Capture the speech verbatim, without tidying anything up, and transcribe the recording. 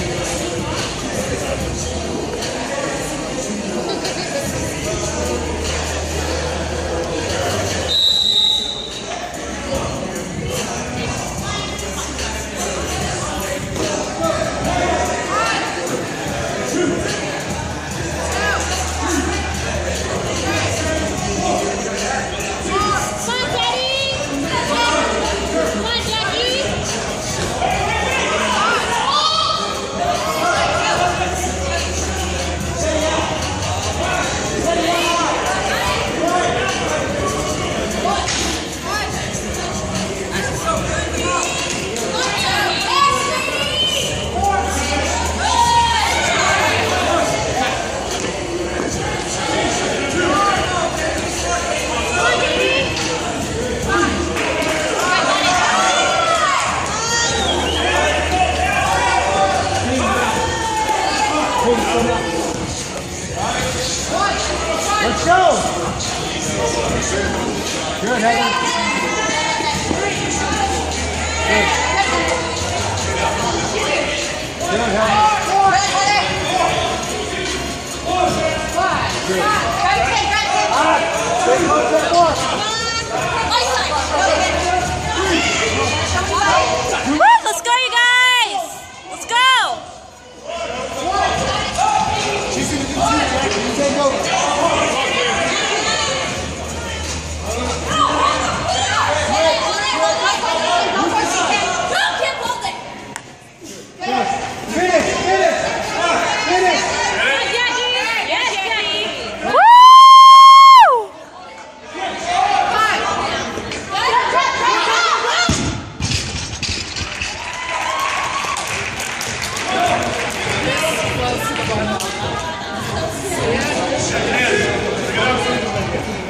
Let's go! Good, Heather. Good. Good, Heather. Good. Ah, big hook that one. Woo, let's go, you guys! Let's go! She's going to do two, Jack. You take over. Close to the ball.